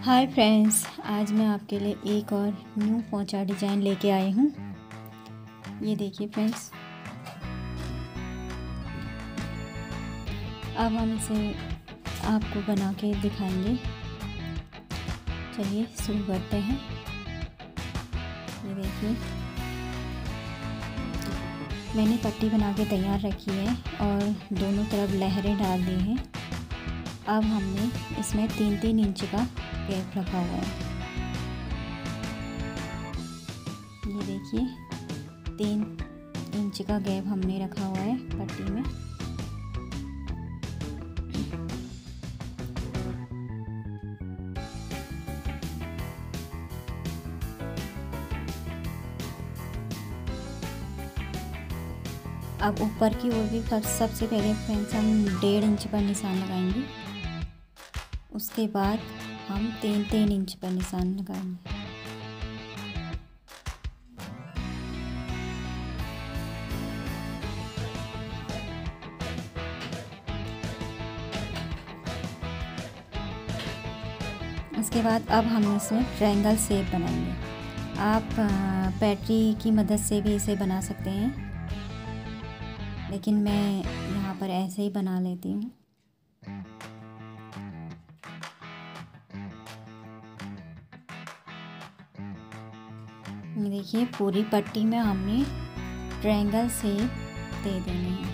Hi friends, आज मैं आपके लिए एक और न्यू पोंचा डिज़ाइन लेके आई हूँ। ये देखिए फ्रेंड्स, अब हम इसे आपको बना के दिखाएंगे। चलिए शुरू करते हैं। ये देखिए, मैंने पट्टी बना के तैयार रखी है और दोनों तरफ लहरें डाल दी हैं। अब हमने इसमें 3-3 इंच का गैप रखा हुआ है। ये देखिए, 3 इंच का गैप हमने रखा हुआ है पट्टी में। अब ऊपर की ओर भी सबसे पहले फ्रेंड्स हम 1.5 इंच पर निशान लगाएंगे। उसके बाद हम 3-3 इंच पर निशान लगाएंगे। उसके बाद अब हम इसमें ट्रायंगल शेप बनाएंगे। आप पैटरी की मदद से भी इसे बना सकते हैं, लेकिन मैं यहाँ पर ऐसे ही बना लेती हूँ। देखिए, पूरी पट्टी में हमने ट्रायंगल शेप दे देने हैं।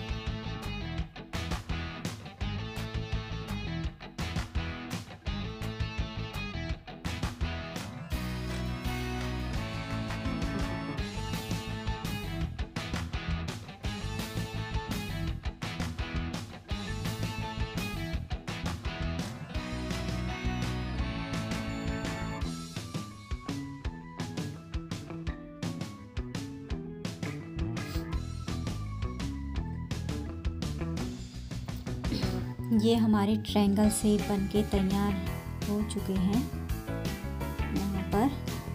ये हमारे ट्रायंगल शेप बनके तैयार हो चुके हैं। यहाँ पर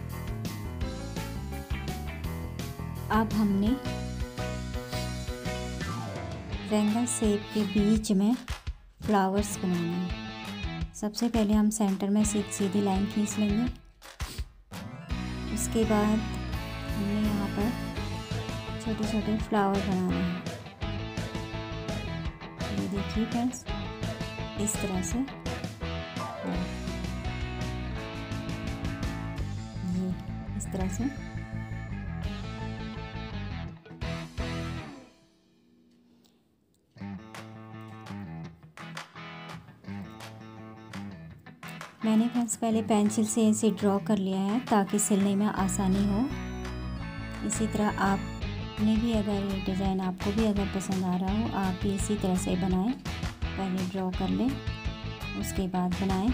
अब हमने ट्रायंगल शेप के बीच में फ्लावर्स बनाने हैं। सबसे पहले हम सेंटर में सीधी लाइन खींच लेंगे। उसके बाद हमने यहाँ पर छोटे छोटे फ्लावर बनाने हैं। ये देखिए फ्रेंड्स, इस तरह से ये इस तरह से मैंने फ्रेंड्स पहले पेंसिल से इसे ड्रॉ कर लिया है ताकि सिलने में आसानी हो। इसी तरह आपने भी, अगर ये डिज़ाइन आपको भी अगर पसंद आ रहा हो, आप भी इसी तरह से बनाएं। पहले ड्रॉ कर लें, उसके बाद बनाएं।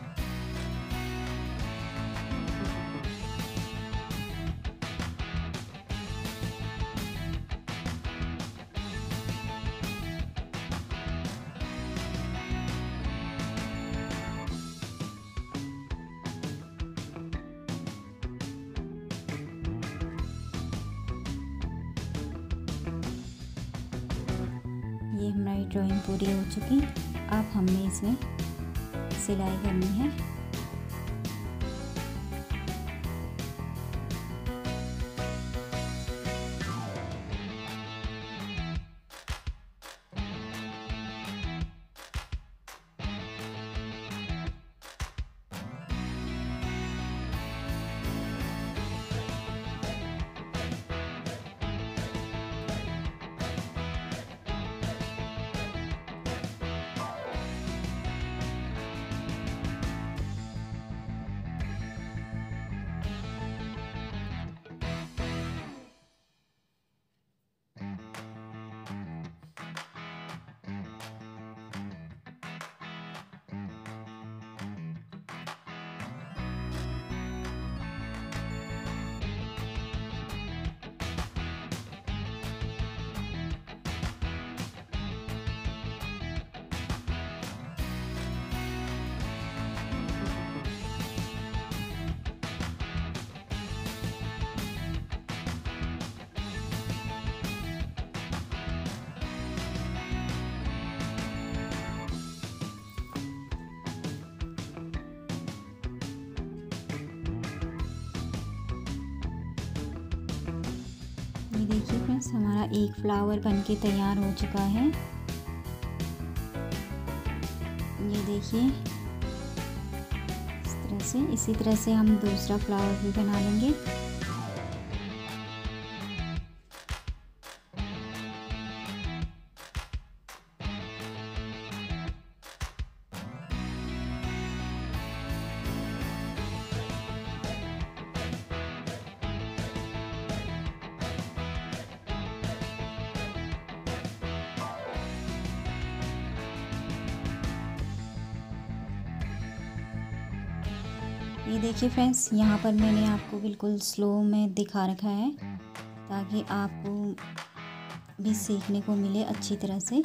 ये हमारी ड्राइंग पूरी हो चुकी। अब हमने इसमें सिलाई करनी है। देखिए फ्रेंड्स, हमारा एक फ्लावर बनके तैयार हो चुका है। ये देखिए इस तरह से, इसी तरह से हम दूसरा फ्लावर भी बना लेंगे। ये देखिए फ्रेंड्स, यहाँ पर मैंने आपको बिल्कुल स्लो में दिखा रखा है ताकि आपको भी सीखने को मिले अच्छी तरह से।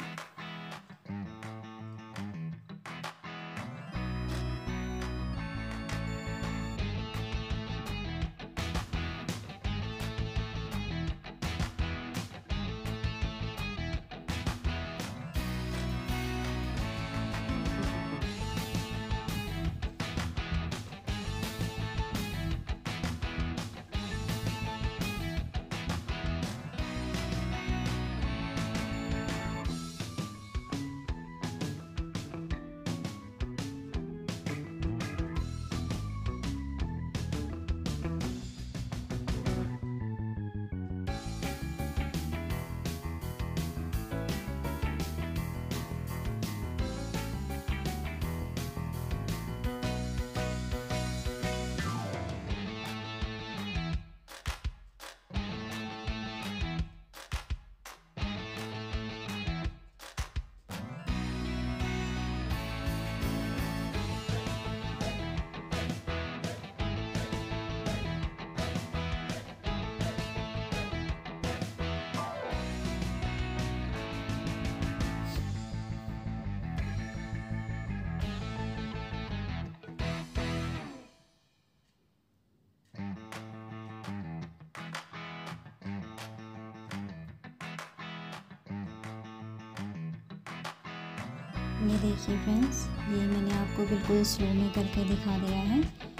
ये देखिए फ्रेंड्स, ये मैंने आपको बिल्कुल स्लो में करके दिखा दिया है।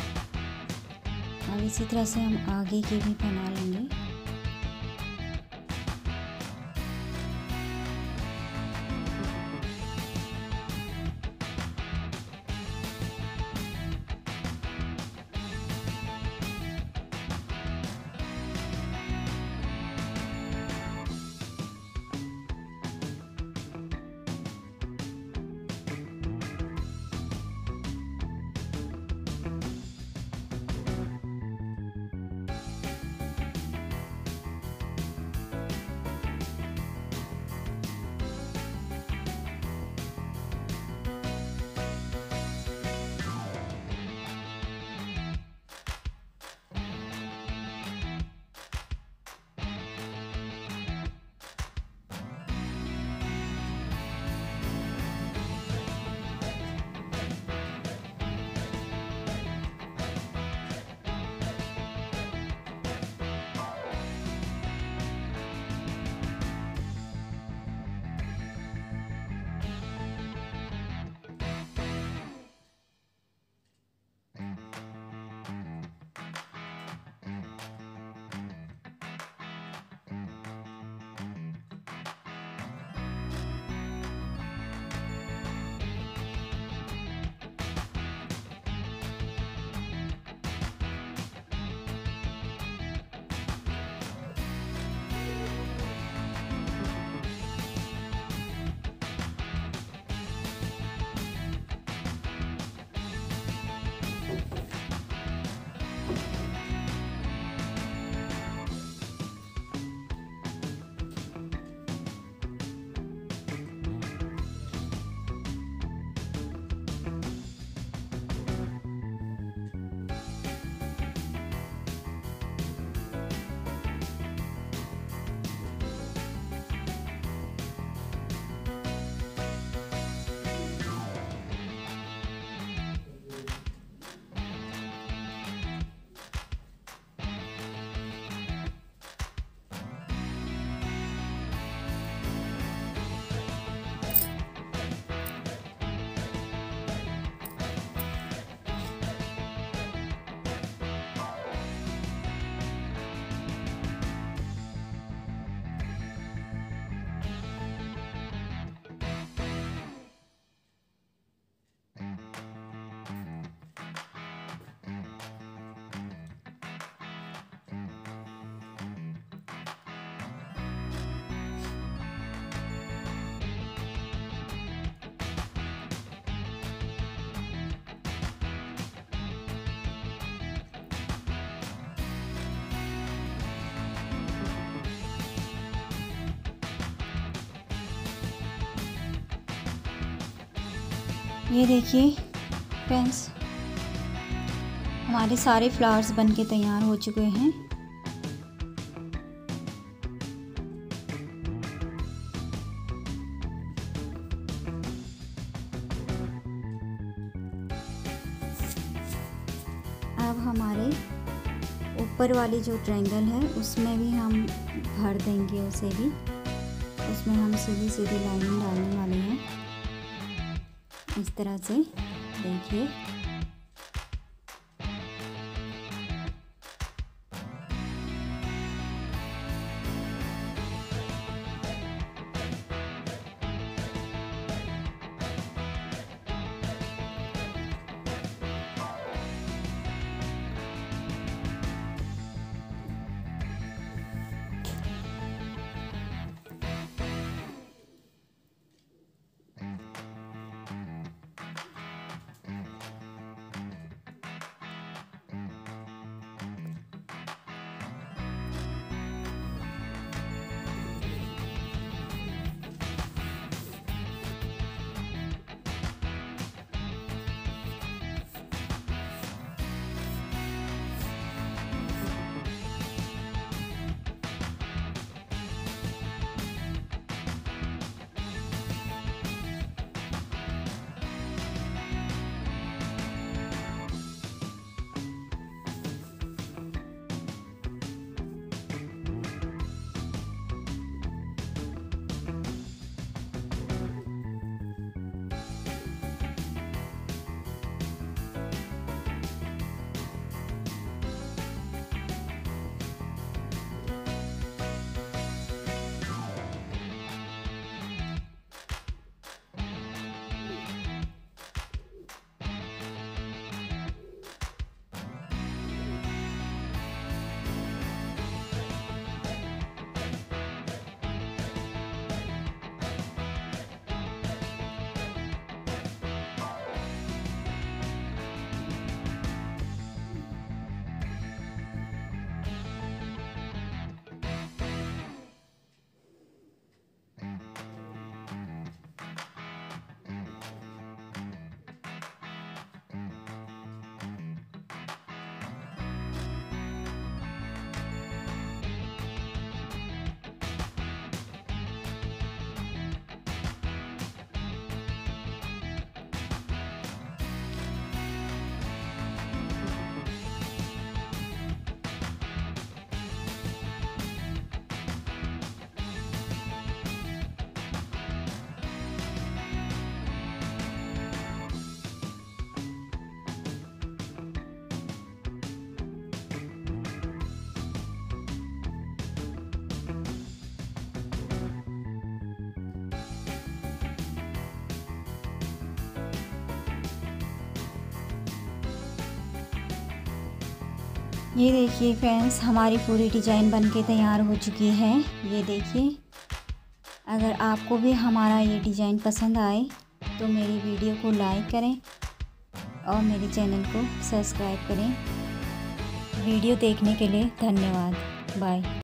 अब इसी तरह से हम आगे के भी बना लेंगे। ये देखिए फ्रेंड्स, हमारे सारे फ्लावर्स बनके तैयार हो चुके हैं। अब हमारे ऊपर वाली जो ट्रायंगल है उसमें भी हम भर देंगे, उसे भी उसमें हम सीधी सीधी लाइनिंग डालने वाले हैं इस तरह से। देखिए ये देखिए फ्रेंड्स, हमारी पूरी डिज़ाइन बनके तैयार हो चुकी है। ये देखिए, अगर आपको भी हमारा ये डिज़ाइन पसंद आए तो मेरी वीडियो को लाइक करें और मेरे चैनल को सब्सक्राइब करें। वीडियो देखने के लिए धन्यवाद। बाय।